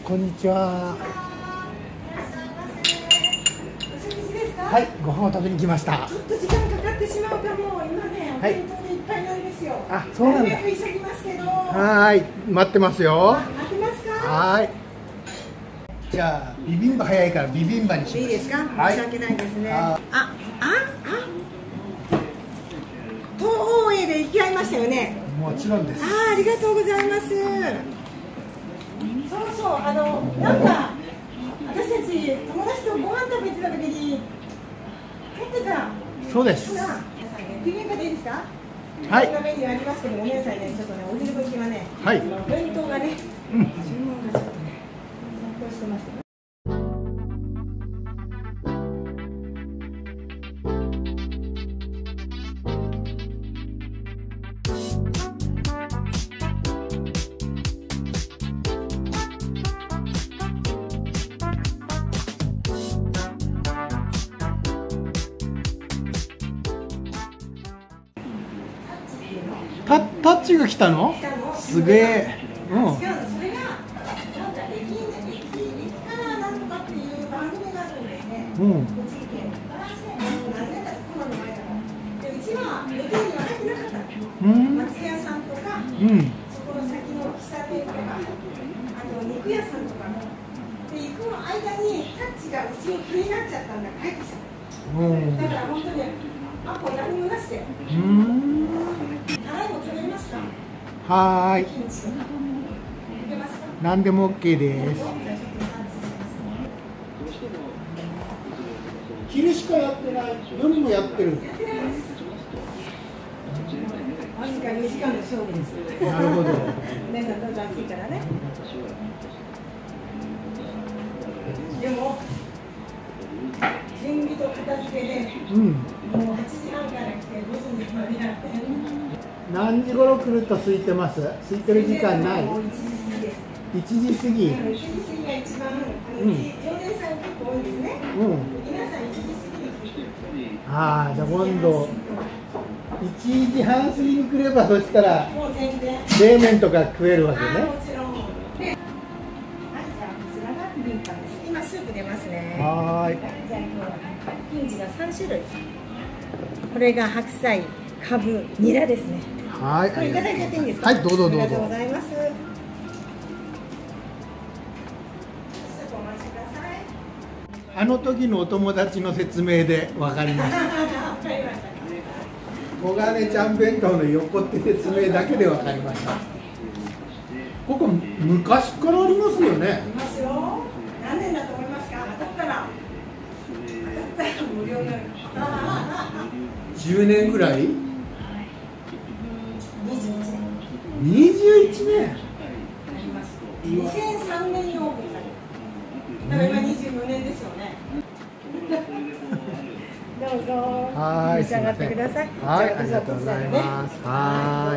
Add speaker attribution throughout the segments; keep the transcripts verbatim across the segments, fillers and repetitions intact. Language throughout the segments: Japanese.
Speaker 1: こんにちは。はい、ご飯を食べに来ました。
Speaker 2: ちょっと時間かかってしまうかも、今ね、お弁当でいっぱいなんですよ。
Speaker 1: あ、そうなんだ。
Speaker 2: 早く急ぎますけど。
Speaker 1: はい、待ってますよ。
Speaker 2: 待ってますか。
Speaker 1: はい。じゃあ、ビビンバ早いから、ビビンバにします。
Speaker 2: いいですか。
Speaker 1: はい、
Speaker 2: 申し訳ないですね。
Speaker 1: あ
Speaker 2: あ、あ、あ。東欧へで行き合いましたよね。
Speaker 1: もちろんです。
Speaker 2: あ、ありがとうございます。そうそう、あの、なんか。私たち友達とご飯食べてた時に撮ってた。
Speaker 1: そうです。
Speaker 2: ビビンバでいいですか。
Speaker 1: はい。
Speaker 2: いろんなメニューありますけど、ごめんなさいね、ちょっとね、お昼時はね。
Speaker 1: はい。
Speaker 2: お弁当がね、
Speaker 1: うん、
Speaker 2: 注文がちょっとね、殺到してました。
Speaker 1: タ, タッチが来たの？すげえ。うん。
Speaker 2: 違うの、それがなんか駅駅からなんとかっていう番組があるんですね。
Speaker 1: うん。
Speaker 2: 栃木県から何年かコロナの前だから。でうちは予定には入ってなかったの。うん。松屋さんとか、うん、そこの先の喫茶店とか、あと肉屋さんとかので行くの間にタッチがうちを気になっちゃったんだから入ってきた。うん。だから本当にアポ何もなしで。うん。
Speaker 1: はーい。何でも OK です。昼しかやってない。夜もやってる。
Speaker 2: わずかにじかんの勝負です。
Speaker 1: なるほど。
Speaker 2: 皆さんどうぞ暑いからね。でも準備と片付けで、うん、もうはちじはんから来てごじまでやってる。
Speaker 1: 何時頃来ると空いてます？空いてる時間ない？いちじ過ぎ。いちじ過ぎ。いちじ過ぎが一番、うん、常連さん結構多いんですね。うん。皆さんいちじ過ぎに来てる。ああ、じゃあ今度いちじはん過ぎに来れば、そしたらもう全然冷麺とか食えるわけね。あ、もちろん。で、はい、じゃあこちらがビビンバです。今スープ出ますね。はい。じゃあ今日はピンチがさん種類。これが白菜、かぶ、ニラですね。はい、これいただいちゃっていいんですか。はい、どうぞどうぞ。ありがとうございます。あの時のお友達の説明で分かりました。小金ちゃん弁当の横って説明だけで分かりました。ここ昔からありますよね。ありますよ。何年だと思いますか。当たったら。当たったら無料になる。じゅうねんぐらい。にじゅういちねん。にせんさんねんにオープンされた。だから今にじゅうよねんですよね。どうぞ。はい。召し上がってください。はい。ありがとうございます。はい。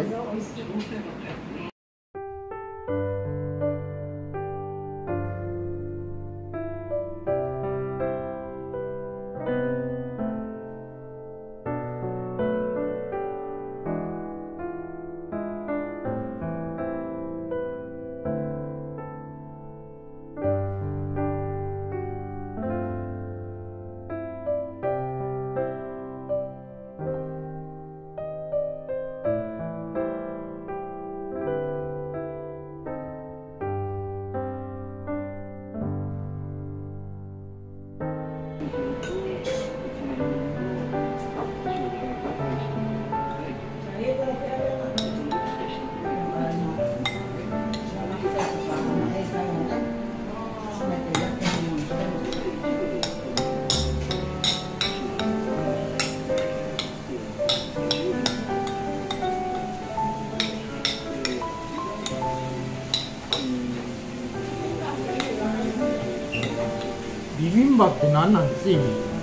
Speaker 1: ビビンバって何なんです？意味。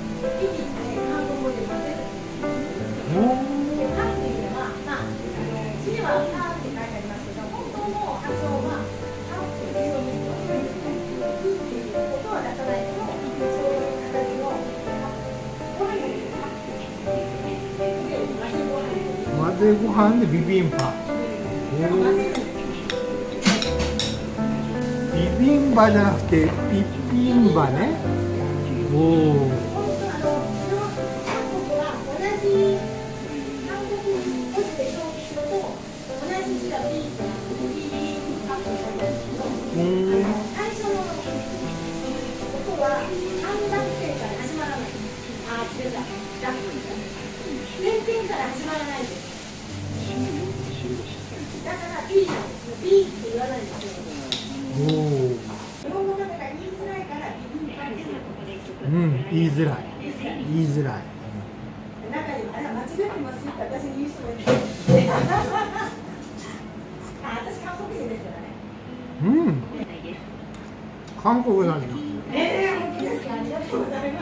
Speaker 1: 混ぜご飯でビビンバ。ビビビンバじゃなくてビビンバね。おお。うん。
Speaker 2: 最初の音は半濁点から始まらない。あ、違うだ。点々から始まらないです。だから B なんですよ。B って言わないんですよ。おお。日本語だから言いづらいからビビンバにする。
Speaker 1: うん、言いづらい。言いづらい。
Speaker 2: 中にはあれ間違ってますって私に言う人がいる。あ、私韓国人ですからね。
Speaker 1: うん。韓国なんだ。
Speaker 2: ええー、本当ですか。ありがとうございます。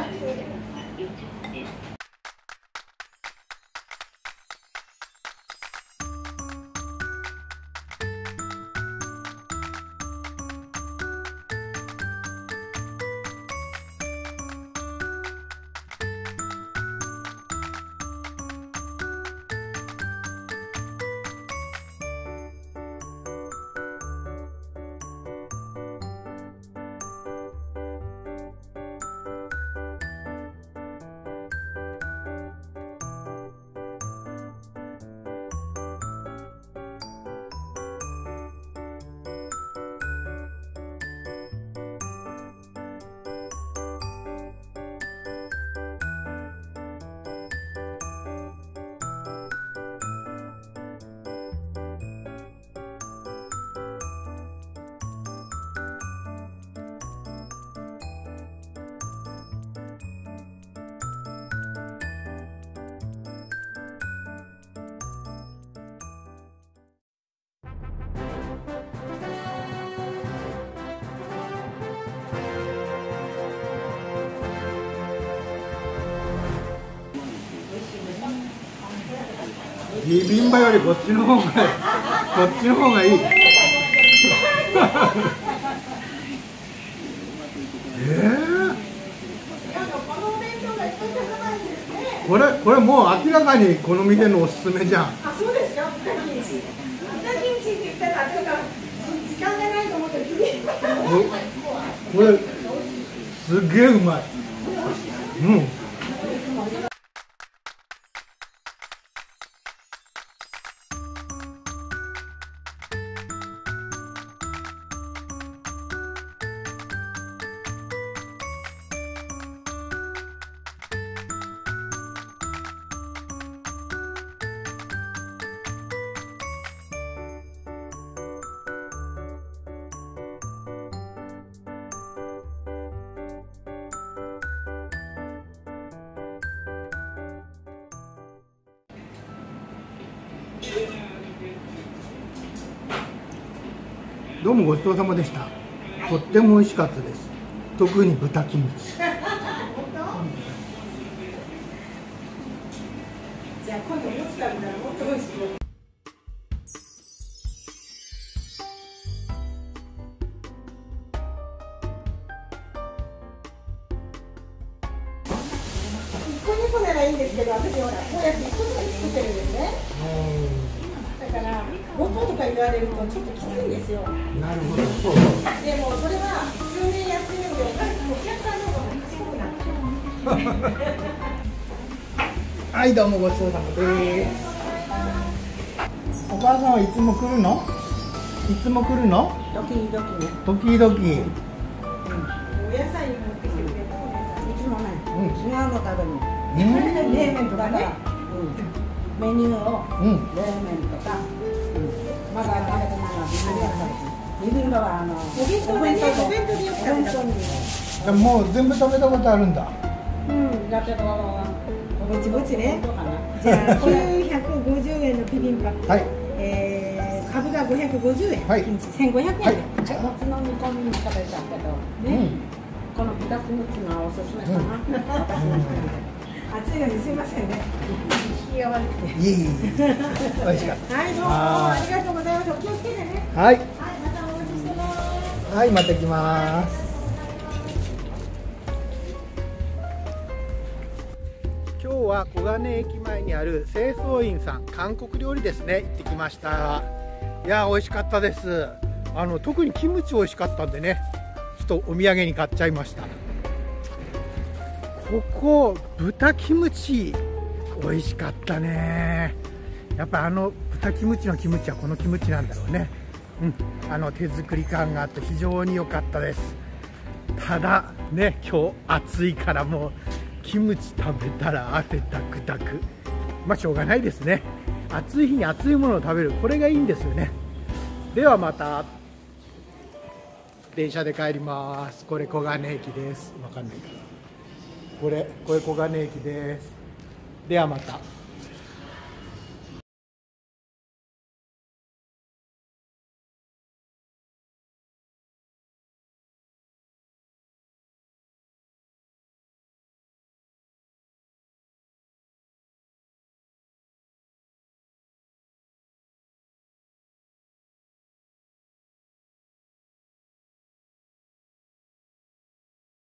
Speaker 1: ビビンバよりこっちの方がこっちの方がいい。えー、これこれもう明らかにこの店のおすすめじゃん。
Speaker 2: あ、そうですか。豚キムチ。豚キムチって言ったら、なんか時間がないと思ってる。
Speaker 1: これすげえうまい。うん。どうもごちそうさまでした。とっても美味しかったです。特に豚キムチ。
Speaker 2: じゃあ今度もつ食べたらもっと美味しくなる。一個二個ならいいんですけど、私ほらこうやって一個ずつ作ってるんですね。だからごことか言われるとちょっときついんですよ。
Speaker 1: なるほど。そう。
Speaker 2: でもそれは数年やってみるとお客さんの方が賢くなって。
Speaker 1: はい、どうもごちそうさまです。お母さんはいつも来るの？いつも来るの？
Speaker 2: 時々ね。
Speaker 1: 時々。うん。
Speaker 2: お野菜持ってきてくれるお姉さん。いつもね。
Speaker 1: うん。
Speaker 2: 違うの食べるの。冷麺とかね。メニューを冷麺とか。まだ食べてないの。ビビンバはあのお弁当でね、お弁当でよく食べた。
Speaker 1: じゃもう全部食べたことあるんだ。
Speaker 2: うん、だけどぼちぼちね。じゃあきゅうひゃくごじゅうえんのビビンバ。はい。ええ、株がごひゃくごじゅうえん。はい。せんごひゃくえん。じゃあもつの煮込みも食べたけどね。この豚キムチがおすすめかな。私の人で。暑いのにすいませんね。気が悪くて。
Speaker 1: いえいえ。美味しかった。
Speaker 2: はい、どうもありがとうございます。お気をつけてね。
Speaker 1: はい。
Speaker 2: はい、またお待ちしてます。
Speaker 1: はい、また来ます。今日は小金駅前にある清掃員さん、韓国料理ですね、行ってきました。いや、美味しかったです。 あの特にキムチ美味しかったんでね、ちょっとお土産に買っちゃいました。ここ豚キムチ美味しかったね。やっぱあの豚キムチのキムチはこのキムチなんだろうね。うん、あの手作り感があって非常に良かったです。ただね、今日暑いからもうキムチ食べたら汗ダクダク。まあしょうがないですね。暑い日に暑いものを食べる、これがいいんですよね。ではまた電車で帰ります。これ小金駅です。わかんないから。これこれ小金駅です。ではまた。